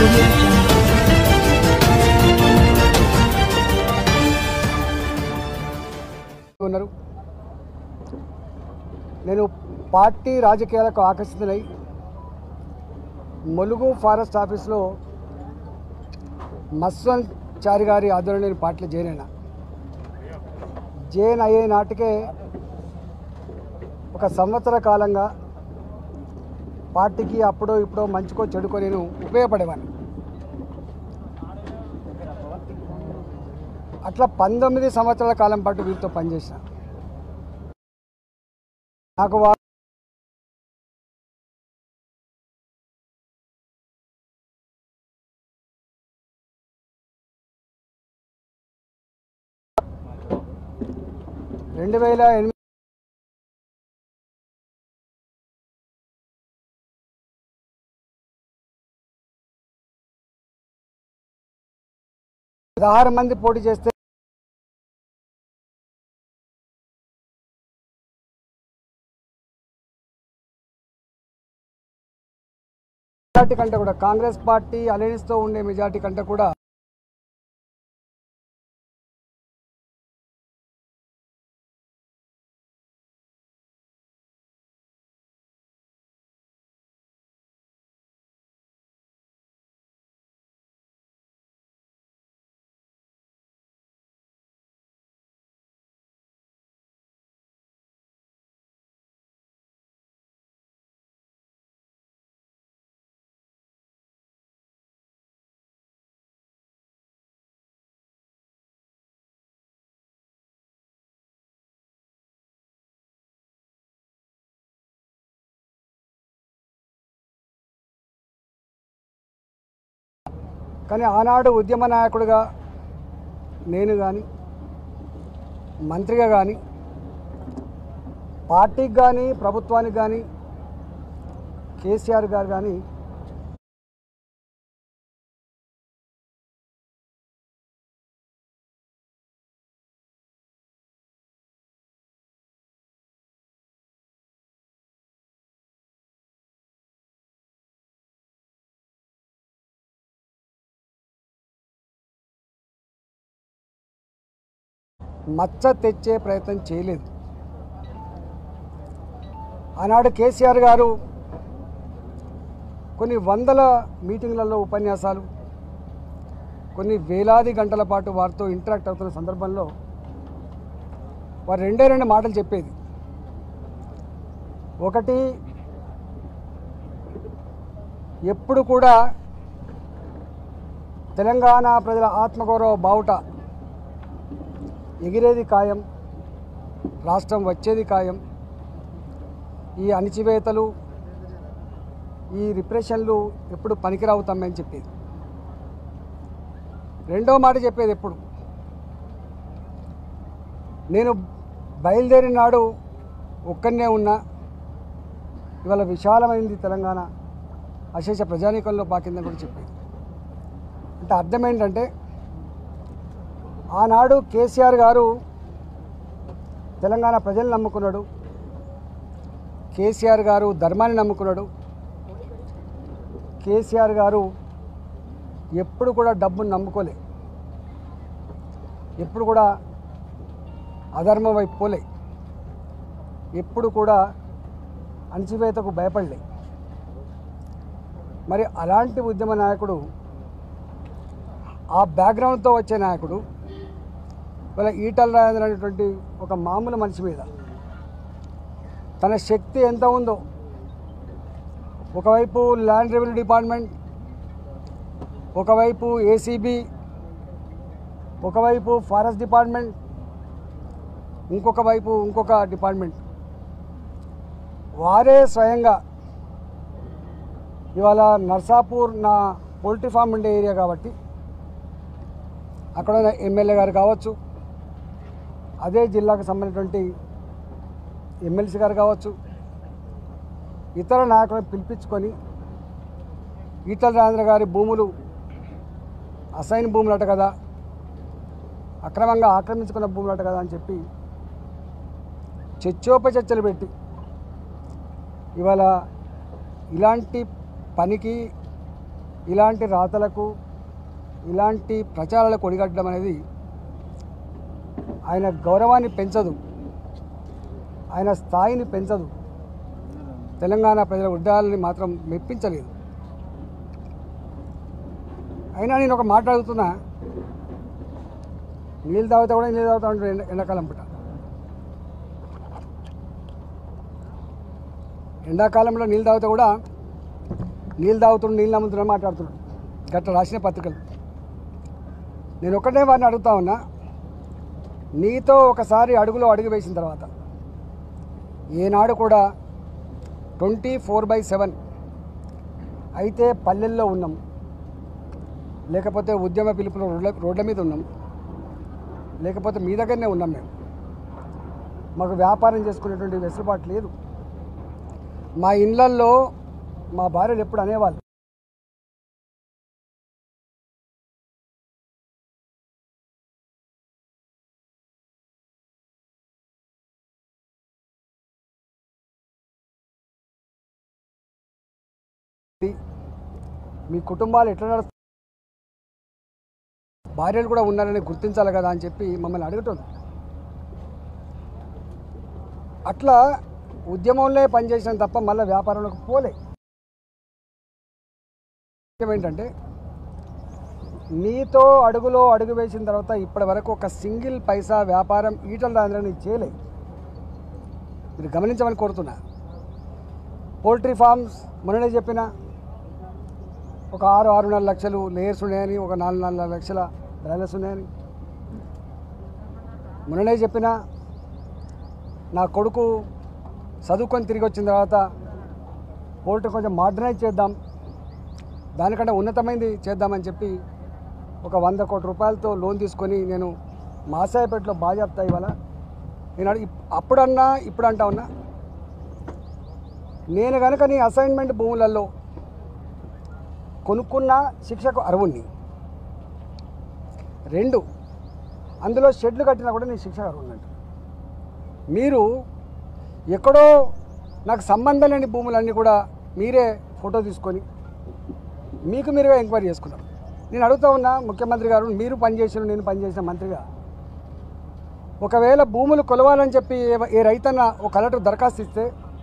audio jungle. నేను party రాజకీయాలకు ఆకర్షితులై ములుగు ఫారెస్ట్ ఆఫీస్లో మస్వంత్ చారి గారి ఆధ్వర్యంలో నేను పార్టీలో జాయిన్ అయ్యే నాటికే ఒక సంవత్సర కాలంగా పార్టీకి అప్పుడో ఇప్పుడో మంచుకో చెడుకో నేను ఉపయోగపడేవాడిని. అట్లా 19 సంవత్సరాల కాలం పాటు వీరితో పనిచేసిన నాకు 2008 16 మంది పోటీ చేస్తే మెజార్టీ కంటే కూడా కాంగ్రెస్ పార్టీ అలయన్స్తో ఉండే మెజార్టీ కంటే కూడా కానీ ఆనాడు ఉద్యమ నాయకుడిగా నేను కానీ మంత్రిగా కానీ పార్టీకి కానీ ప్రభుత్వానికి కానీ కేసీఆర్ గారు కానీ మచ్చ తెచ్చే ప్రయత్నం చేయలేదు. ఆనాడు కేసీఆర్ గారు కొన్ని వందల మీటింగ్లలో ఉపన్యాసాలు, కొన్ని వేలాది గంటల పాటు వారితో ఇంటరాక్ట్ అవుతున్న సందర్భంలో వారు రెండు మాటలు చెప్పేది. ఒకటి, ఎప్పుడు కూడా తెలంగాణ ప్రజల ఆత్మగౌరవ బావుట ఎగిరేది ఖాయం, రాష్ట్రం వచ్చేది ఖాయం, ఈ అణిచివేతలు ఈ రిప్రెషన్లు ఎప్పుడు పనికిరావు తమ్మని చెప్పేది. రెండో మాట చెప్పేది, ఎప్పుడు నేను బయలుదేరిన నాడు ఒక్కనే ఉన్నా, ఇవాళ విశాలమైంది తెలంగాణ, అశేష ప్రజానీకంలో పాకిందని కూడా చెప్పేది. అంటే అర్థం ఏంటంటే ఆనాడు కేసీఆర్ గారు తెలంగాణ ప్రజల్ని నమ్ముకున్నాడు, కేసీఆర్ గారు ధర్మాన్ని నమ్ముకున్నాడు, కేసీఆర్ గారు ఎప్పుడు కూడా డబ్బును నమ్ముకోలే, ఎప్పుడు కూడా అధర్మం వైపు పోలే, ఎప్పుడు కూడా అణచివేతకు భయపడలే. మరి అలాంటి ఉద్యమ నాయకుడు, ఆ బ్యాక్గ్రౌండ్తో వచ్చే నాయకుడు వాళ్ళ ఈటల రాజేందర్ అనేటువంటి ఒక మామూలు మనిషి మీద తన శక్తి ఎంత ఉందో, ఒకవైపు ల్యాండ్ రెవెన్యూ డిపార్ట్మెంట్, ఒకవైపు ఏసీబీ, ఒకవైపు ఫారెస్ట్ డిపార్ట్మెంట్, ఇంకొక వైపు ఇంకొక డిపార్ట్మెంట్, వారే స్వయంగా ఇవాళ నర్సాపూర్ నా పోల్ట్రీ ఫామ్ ఉండే ఏరియా కాబట్టి అక్కడ ఎమ్మెల్యే గారు కావచ్చు, అదే జిల్లాకు సంబంధించినటువంటి ఎమ్మెల్సీ గారు కావచ్చు, ఇతర నాయకులను పిలిపించుకొని ఈటల రాజేందర్ గారి భూములు అసైన్ భూములట కదా, అక్రమంగా ఆక్రమించుకున్న భూములట కదా అని చెప్పి చర్చోపచర్చలు పెట్టి ఇవాళ ఇలాంటి పనికి ఇలాంటి రాతలకు ఇలాంటి ప్రచారాలకు ఒడిగట్టడం అనేది ఆయన గౌరవాన్ని పెంచదు, ఆయన స్థాయిని పెంచదు, తెలంగాణ ప్రజల ఉద్యోగాలని మాత్రం మెప్పించలేదు. అయినా నేను ఒక మాట అడుగుతున్నా, నీళ్ళు తాగుతా కూడా నీళ్ళు తాగుతా ఉంటాడు ఎండాకాలం పూట. ఎండాకాలంలో నీళ్ళు తాగుతా కూడా నీళ్ళు తాగుతున్నాడు, నీళ్ళు నమ్ముతున్నాడు మాట్లాడుతున్నాడు. గట్ల రాసిన పత్రికలు. నేను ఒక్కటే వారిని అడుగుతా ఉన్నా, నీతో ఒకసారి అడుగులో అడుగు వేసిన తర్వాత ఏనాడు కూడా 24/7 అయితే పల్లెల్లో ఉన్నాం, లేకపోతే ఉద్యమ పిలుపులో రోడ్ల మీద ఉన్నాం, లేకపోతే మీ దగ్గరనే ఉన్నాం. మేము మాకు వ్యాపారం చేసుకునేటువంటి వెసులుబాటు లేదు. మా ఇళ్ళల్లో మా భార్యలు ఎప్పుడు అనేవాళ్ళు, మీ కుటుంబాలు ఎట్లా నడుస్తాయి, భార్యలు కూడా ఉన్నారని గుర్తించాలి కదా అని చెప్పి మమ్మల్ని అడగటం. అట్లా ఉద్యమంలో పనిచేసిన తప్ప మళ్ళీ వ్యాపారంలోకి పోలే. ఏంటంటే నీతో అడుగులో అడుగు వేసిన తర్వాత ఇప్పటి వరకు ఒక సింగిల్ పైసా వ్యాపారం ఈటల రాజేంద్రని చేయలే. మీరు గమనించమని కోరుతున్నా. పోల్ట్రీ ఫార్మ్స్ మొన్ననే చెప్పిన ఒక 6-6.5 లక్షలు లేయర్స్ ఉన్నాయని, ఒక 4-4 లక్షల బ్రాయిలర్స్ ఉన్నాయని మొన్ననే చెప్పిన. నా కొడుకు చదువుకొని తిరిగి వచ్చిన తర్వాత పోల్ట్రీ కొంచెం మోడర్నైజ్ చేద్దాం, దానికంటే ఉన్నతమైనది చేద్దామని చెప్పి ఒక 100 కోట్ల రూపాయలతో లోన్ తీసుకొని నేను మాసాయపేటలో బాజాప్తా ఇవాళ నేను అప్పుడన్నా ఇప్పుడు అంటా ఉన్నా, నేను కనుక నీ అసైన్మెంట్ భూములలో కొనుక్కున్న శిక్షకు అర్హుణ్ణి. 2, అందులో షెడ్లు కట్టినా కూడా నీ శిక్షకు అర్హున్నట్టు. మీరు ఎక్కడో నాకు సంబంధం లేని భూములన్నీ కూడా మీరే ఫోటో తీసుకొని మీకు మీరుగా ఎంక్వైరీ చేసుకున్నారు. నేను అడుగుతా ఉన్నా ముఖ్యమంత్రి గారు, మీరు పనిచేసిన నేను పనిచేసిన మంత్రిగా, ఒకవేళ భూములు కొలవాలని చెప్పి ఏ రైతన్న ఒక కలెక్టర్ దరఖాస్తు ఇస్తే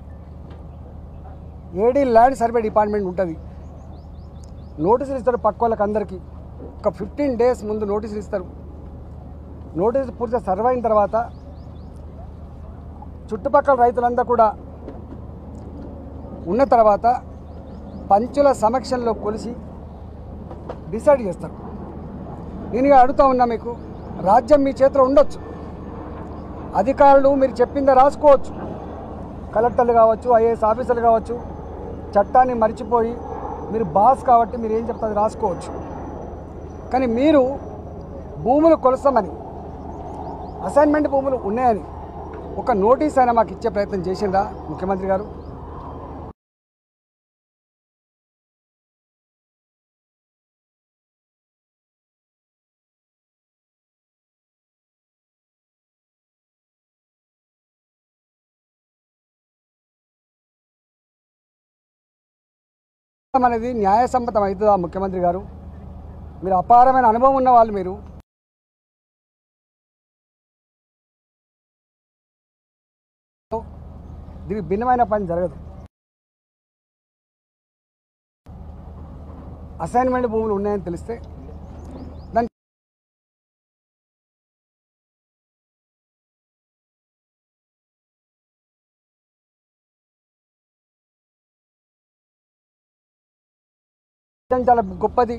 ఏడీ ల్యాండ్ సర్వే డిపార్ట్మెంట్ ఉంటుంది, నోటీసులు ఇస్తారు పక్క వాళ్ళకి అందరికీ. ఒక 15 days ముందు నోటీసులు ఇస్తారు. నోటీసు పూర్తిగా సర్వే అయిన తర్వాత చుట్టుపక్కల రైతులంతా కూడా ఉన్న తర్వాత పంచుల సమక్షంలో కొలిసి డిసైడ్ చేస్తారు. నేను అడుగుతా ఉన్నా, మీకు రాజ్యం మీ చేతిలో ఉండొచ్చు, అధికారులు మీరు చెప్పిందే రాసుకోవచ్చు, కలెక్టర్లు కావచ్చు, ఐఏఎస్ ఆఫీసర్లు కావచ్చు, చట్టాన్ని మర్చిపోయి మీరు బాస్ కాబట్టి మీరు ఏం చెప్తారు రాసుకోవచ్చు. కానీ మీరు భూములు కొలసమని, అసైన్మెంట్ భూములు ఉన్నాయని ఒక నోటీస్ అయినా మాకు ఇచ్చే ప్రయత్నం చేసిందా ముఖ్యమంత్రి గారు? అనేది న్యాయసమ్మతం అవుతుందా ముఖ్యమంత్రి గారు? మీరు అపారమైన అనుభవం ఉన్న వాళ్ళు, మీరు దీనికి భిన్నమైన పని జరగదు. అసైన్మెంట్ భూములు ఉన్నాయని తెలిస్తే దాన్ని చాలా గొప్పది.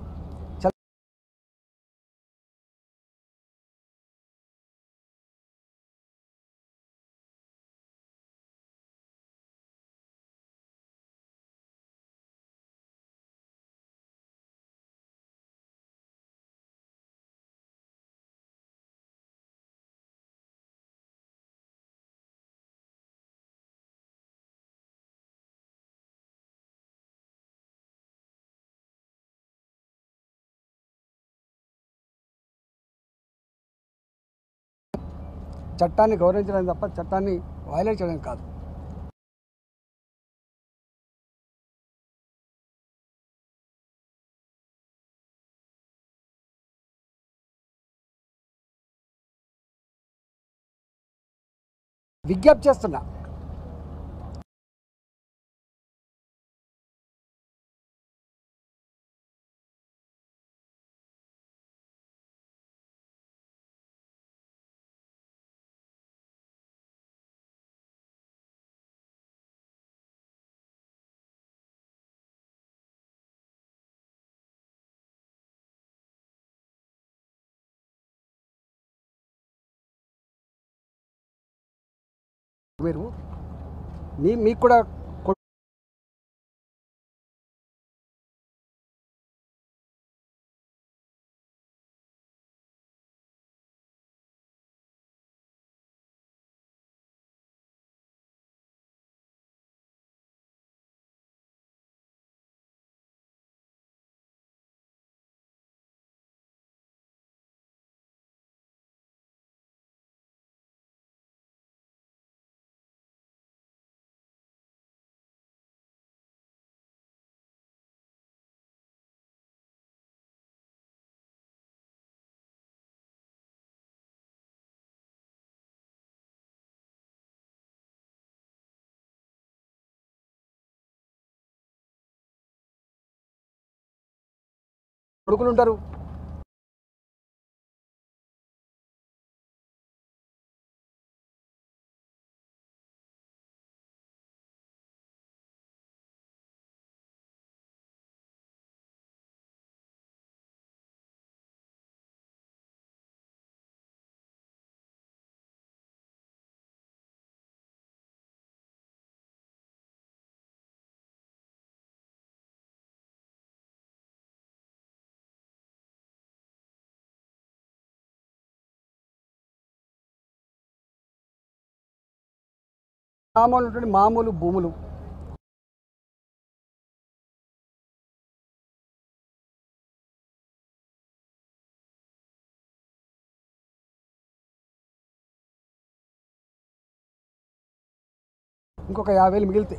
చట్టాన్ని గౌరవించడం తప్ప చట్టాన్ని వైలేట్ చేయడం కాదు. విజ్ఞప్తి చేస్తున్నా. మీరు మీకు కూడా కొడుకులు ఉంటారు. మామూలు భూములు ఇంకొక 50,000 మిగిలితే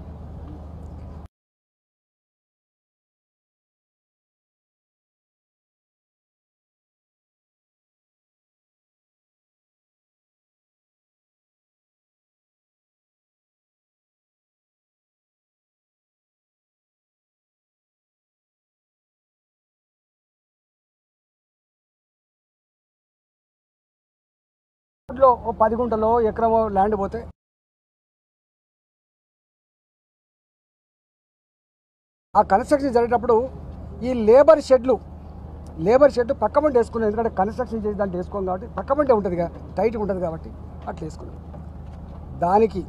ఓ 10 గుంటలో ఎకరం ల్యాండ్ పోతే ఆ కన్స్ట్రక్షన్ జరిగేటప్పుడు ఈ లేబర్ షెడ్ పక్కబండి వేసుకున్నాం. ఎందుకంటే కన్స్ట్రక్షన్ చేసి దాంట్లో వేసుకోం కాబట్టి పక్కబండి ఉంటుంది కదా, టైట్గా ఉంటుంది కాబట్టి అట్లా వేసుకున్నాం. దానికి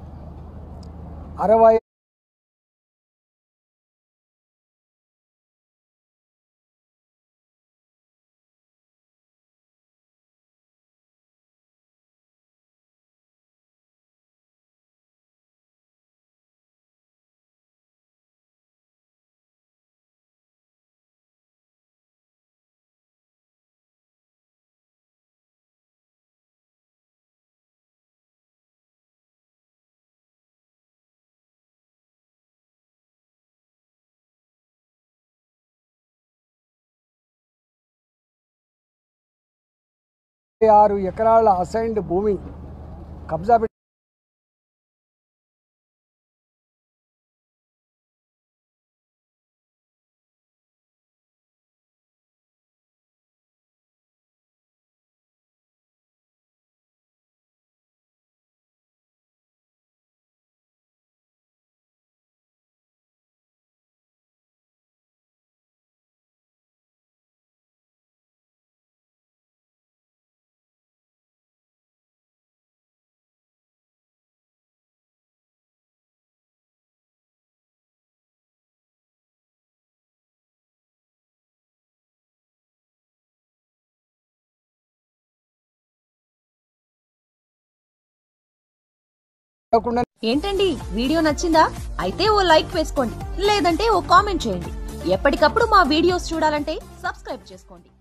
60ఎకరాల అసైన్డ్ భూమి కబ్జా పెట్టి ఏంటండి వీడియో నచ్చిందా? అయితే ఓ లైక్ వేసుకోండి, లేదంటే ఓ కామెంట్ చేయండి. ఎప్పటికప్పుడు మా వీడియోస్ చూడాలంటే సబ్స్క్రైబ్ చేసుకోండి.